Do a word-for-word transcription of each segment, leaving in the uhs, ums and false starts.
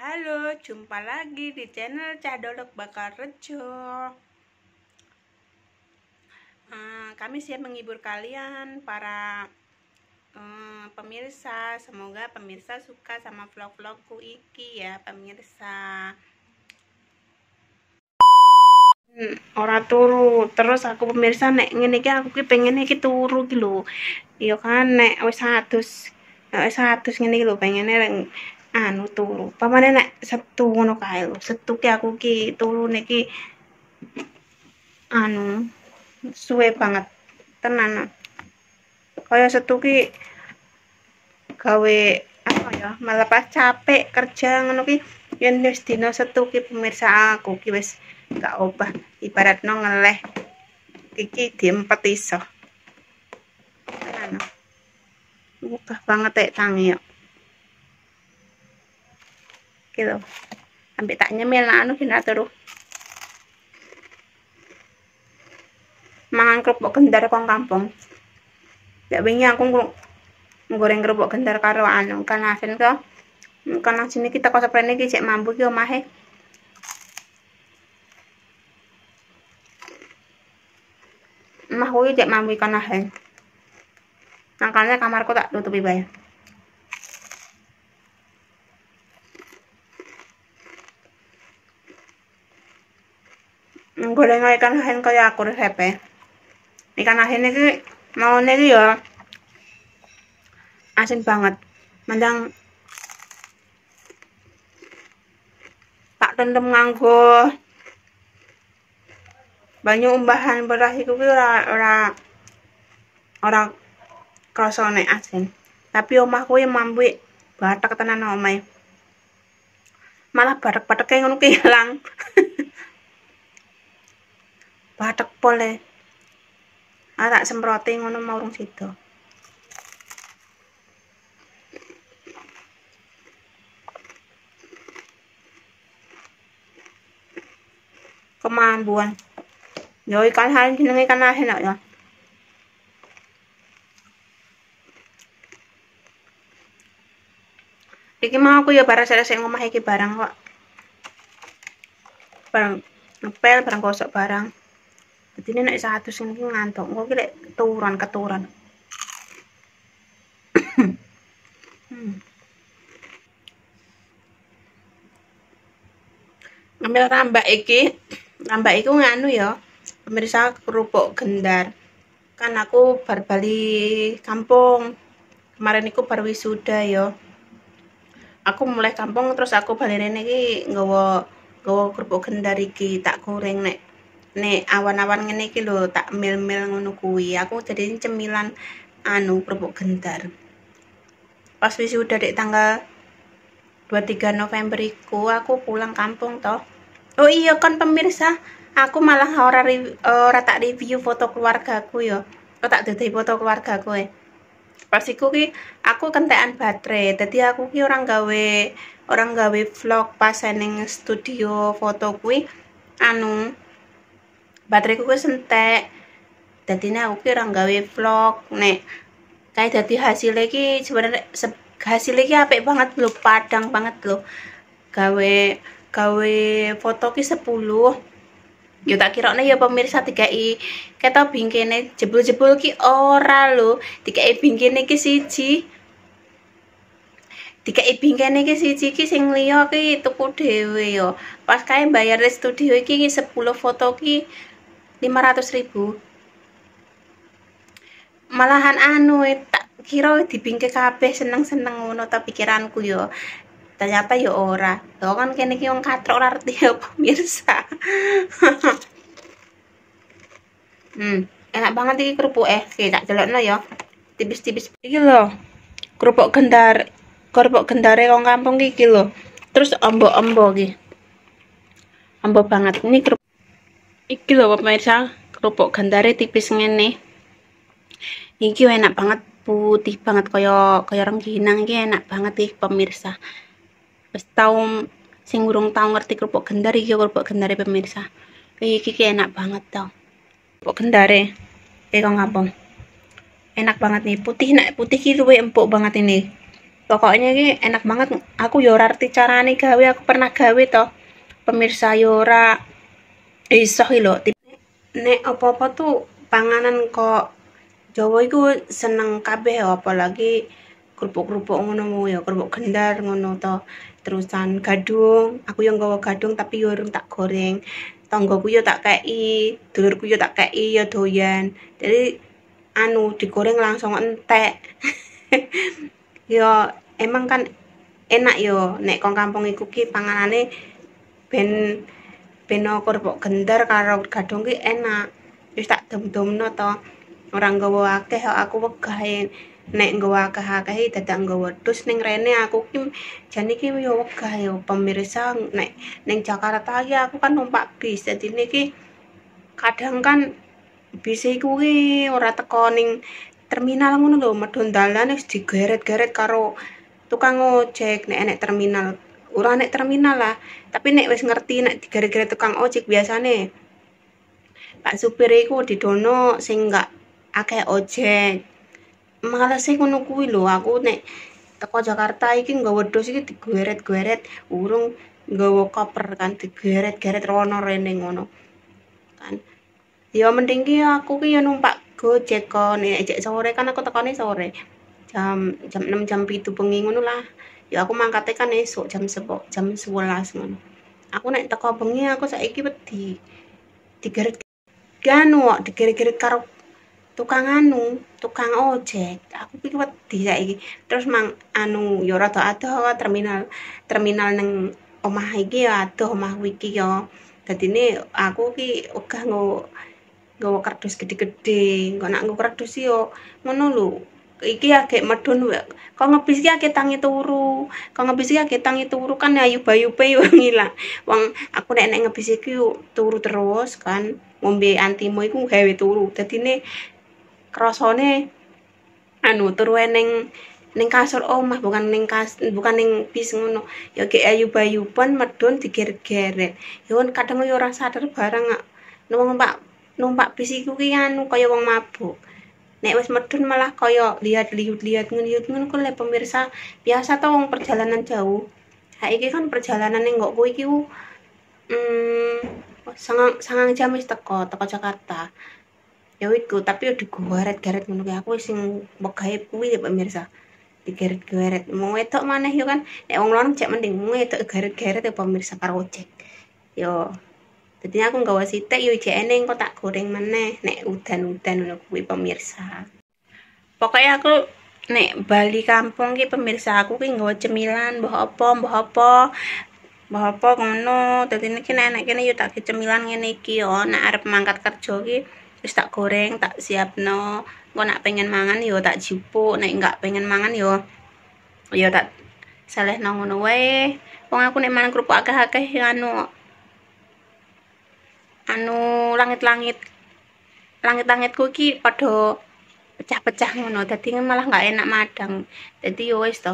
Halo, jumpa lagi di channel Cadolok Bakar Rejo. Hmm, kami siap menghibur kalian para hmm, pemirsa. Semoga pemirsa suka sama vlog-vlogku iki ya pemirsa. Hmm, ora turu. Terus aku pemirsa nek ngene iki aku ki pengen iki turu ki lho. Ya kan nek wis adus, nek wis adus ngene iki lho pengene anu turu. Pamane nek Setu ngono kae lho. Setu ki aku ki turu niki anu suwe banget tenan. Kaya Setu ki gawe apa ya, malah pas capek kerja ngono ki yen wis dina Setu ki pemirsa aku ki wis gak obah ibaratno ngeleh iki diempet iso. Tenan. Obah banget tek tangi yo. Iki lho. Ambek tak nyemil anu ki turu. Mangan kerupuk gendar kong kampung. Ya wingi aku goreng kerupuk gendar karo anu kan asin to. Kan asin iki teko sprene iki cek mambu ki omahe. Emah kuwi cek mambu ikan asin. Makanya kamarku tak tutupi bae. Goreng ikan asin kaya aku resepe. Ikan asin iki maune iki ya asin banget. Mandang tak rendem nganggo banyu umbahan beras iku ki ora ora ora krasa nek asin. Tapi omahku yang mambu bathek tenan omahe. Malah bathek-batheke ngono ki ilang. Bathek pole. Ah tak semproti ngono mau urung sida. Kemambuan. Yo ikan asin jenenge ikan asin kok ya. Iki mau aku ya barang resik ngomah iki barang kok. Barang ngepel, barang gosok barang. Jadi ini nek satu sing iki ngantuk. Engko ki lek keturunan keturunan. hmm. Ngambil rambak iki. Rambak iku nganu ya. Pemirsa kerupuk gendar. Kan aku bar bali kampung. Kemarin iku bar wisuda ya. Aku mulai kampung terus aku bali rene iki nggawa nggawa kerupuk gendar iki tak goreng nek nek awan-awan ngene iki lho tak mil-mil ngono kuwi. Aku jadi cemilan anu kerupuk gendar. Pas wisuda dek tanggal dua puluh tiga November iku aku pulang kampung toh. Oh iya kan pemirsa, aku malah ora ora tak review foto keluargaku ya. Kok tak dadi foto keluargaku e. Pas iku ki aku kentekan baterai. Dadi aku ki orang gawe orang gawe vlog pas ning studio foto kuwi anu bateraiku kuwi entek. Dadine aku ki orang gawe vlog nek kayak dadi hasil iki sebenarnya hasil iki apik banget lho, padang banget lho. Gawe gawe foto ki sepuluh. Yo tak kirane ya pemirsa dikai ketok bingkene jebul-jebul ki ora lho, dikai bingkene ki siji. Dikai bingkene ki siji ki sing liya ki tuku dhewe yo. Pas kae bayar studio iki sepuluh foto ki lima ratus ribu. Malahan anu tak kira dibingke kabeh seneng-seneng ngono ta pikiranku yo. Ternyata ya ora. Lho kan kene iki wong katrok ora ngerti ya pemirsa. hmm, enak banget iki kerupuke. Oke, tak delokno ya. Tipis-tipis. Iki lho. Kerupuk gendar. Kerupuk gendare wong kampung iki lho. Terus ombo-ombo iki. Ombo banget. Ini kerupuk. Iki lho pemirsa, kerupuk gendare tipis ngene. Iki enak banget, putih banget kaya kaya rengginang iki enak banget iki pemirsa. Wis tau sing urung tau ngerti kerupuk gendar iki kerupuk gendare pemirsa. Iki ki enak banget tau. Kerupuk gendare iki kok kampung. Enak banget nih, putih nek putih ki luwih empuk banget ini. Pokoknya ini enak banget. Aku yo ora arti carane gawe, aku pernah gawe toh. Pemirsa yo ora iso lho. Nek apa-apa tuh panganan kok Jawa iku seneng kabeh, apalagi kerupuk-kerupuk ngono ya, kerupuk gendar ngono to. Terusan gadung, aku yang nggawa gadung tapi yo urung tak goreng. Tanggoku yo tak kei, dulurku yo tak kei yo doyan. Jadi anu digoreng langsung entek. Yo emang kan enak yo nek kong kampung iku ki panganane ben beno kerupuk gendar karo gadung ki enak. Wis tak dom-domno to. Ora nggawa akeh aku wegah nek nggawa akeh-akeh dadak nggawa dus ning rene aku ki jane ki yo wegah yo pemirsa nek ning Jakarta ya aku kan numpak bis. Dadi niki kadang kan bis iku ki ora teko ning terminal ngono lho, medhun dalan wis digeret-geret karo tukang ojek nek enek terminal. Ora nek terminal lah, tapi nek wis ngerti nek digeret-geret tukang ojek biasane Pak supir iku didono sing enggak akeh ojek. Males sih ngono kuwi lho, aku nek teko Jakarta iki nggawa dus iki digeret-geret, urung nggawa koper kan digeret-geret rono rene ngono. Kan. Ya mending ki aku ki ya numpak Gojek kon nek jek sore kan aku tekone sore. Jam jam enam jam pitu bengi ngono lah. Ya aku mangkate kan esuk jam sepuluh jam sebelas ngono. Aku nek teko bengi aku saiki wedi digeret ganu kok digeret-geret karo tukang anu, tukang ojek. Aku iki wedi saiki. Terus mang anu ya rada adoh terminal terminal ning omah iki ya adoh omahku iki ya. Dadine aku ki wegah nggo nggawa kardus gede-gede. Engko nek nggo kardus yo ngono lho. Iki agek medhun kok ngebis ki agek tangi turu. Kok ngebis ki agek tangi turu kan ayu-bayupe yo ngilang. Wong aku nek nek ngebis iki turu terus kan. Ngombe antimo iku gawe turu. Dadine krasane anu turu ning ning kasur omah bukan ning kas bukan ning bis ngono. Ya gek ayu-bayupan medhun digeret-geret. Ya kadang yo ora sadar barang numpak numpak bis iku ki anu kaya wong mabuk. Nek wis medhun malah kaya lihat-lihat ngono ku le pemirsa. Biasa to wong perjalanan jauh. Saiki kan perjalanan ning nggo kuwi iki hmm sangang sangang jam wis teko teko Jakarta. Ya iku tapi yo digeret-geret ngono ki aku sing wegahe kuwi ya pemirsa. Digeret-geret. Mau wedok maneh yo kan nek wong lanang cek mending wedok geret-geret ya pemirsa karo ojek. Yo Jadi aku nggawa sithik yo jekene engko tak goreng meneh nek udan-udan ngono kuwi pemirsa. Pokoknya aku nek bali kampung ki pemirsa aku ki nggawa cemilan mbah apa mbah apa. Mbah apa ngono. Dadi niki nek kene yo tak cemilan ngene iki yo nek arep mangkat kerja ki wis tak goreng tak siapno. Engko nek pengen mangan yo tak jupuk, nek enggak pengen mangan yo yo tak selehno ngono wae. Wong aku nek mangan kerupuk akeh-akeh anu anu langit-langit langit-langitku iki padha pecah-pecah ngono dadi malah nggak enak madang. Dadi yo wis to.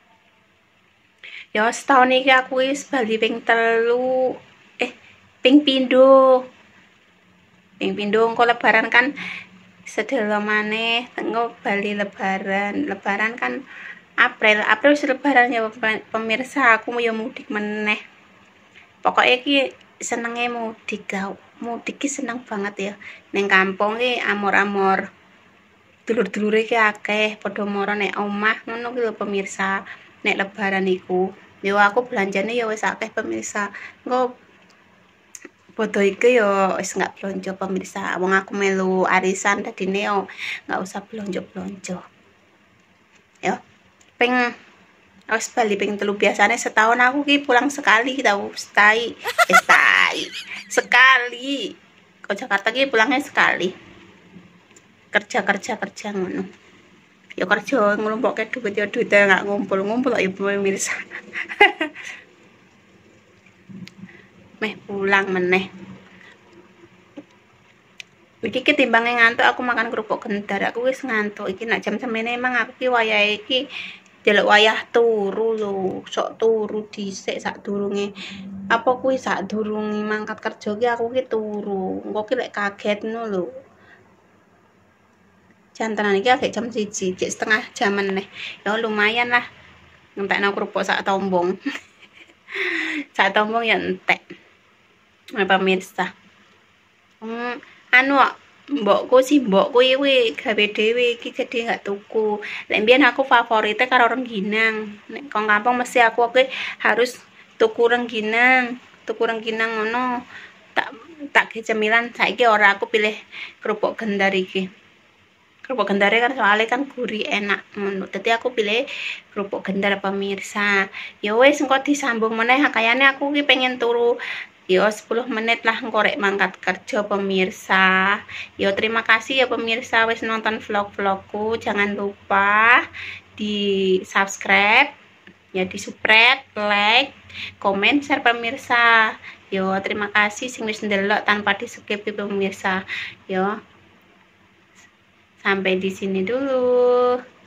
Ya setahun iki aku wis bali ping telu eh ping pindho. Ping pindho engko lebaran kan sedelo maneh engko bali lebaran. Lebaran kan April, April wis lebaran ya pemirsa aku yo mudik meneh. Pokoknya iki senenge mudik gau. Mudik ki seneng banget ya. Ning kampung ki amor-amor. Dulur-dulure ki akeh padha mara nek omah ngono ki lho pemirsa. Nek lebaran iku, yo aku belanjane yo wis akeh pemirsa. Engko bodo iki yo wis enggak blonjo pemirsa. Wong aku melu arisan dadine yo enggak usah blonjo-blonjo. Yo. Ping wis bali ping telu biasane setahun aku ki pulang sekali tau stay eh, stay sekali ke Jakarta ki pulangnya sekali kerja kerja kerja ngono ya kerja nglumpukke duit ya duit nggak ngumpul-ngumpul ya pemirsa. Meh pulang meneh iki ketimbangnya ngantuk aku makan kerupuk gendar aku wis ngantuk iki nak jam semene emang aku ki wayahe iki delok wayah turu lho, sok turu dhisik sadurunge apa kuwi sadurunge mangkat kerja ki aku ki turu. Engko ki lek kagetno lho. Jantenan iki agek jam siji, jek setengah jam meneh. Ya lumayan lah. ngentekno kerupuk sak tombong. Sak tombong ya entek. Nah, pemirsa. Hmm, anu mbokku sih mbokku iki gawe dhewe iki jadi gak tuku. Lek mbiyen aku favorite karo rengginang. Nek kong kampung mesti aku oke harus tuku rengginang, tuku rengginang ngono. Tak tak ke cemilan saiki ora aku pilih kerupuk gendar iki. Kerupuk gendare kan soalnya kan gurih enak ngono. Dadi aku pilih kerupuk gendar pemirsa. Ya wis engko disambung meneh kayane aku ki pengen turu yo sepuluh menit lah engko rek mangkat kerja pemirsa. Yo terima kasih ya pemirsa wis nonton vlog-vlogku. Jangan lupa di subscribe, ya di spread, like, komen, share pemirsa. Yo terima kasih sing wis ndelok tanpa di skip pemirsa. Yo sampai di sini dulu.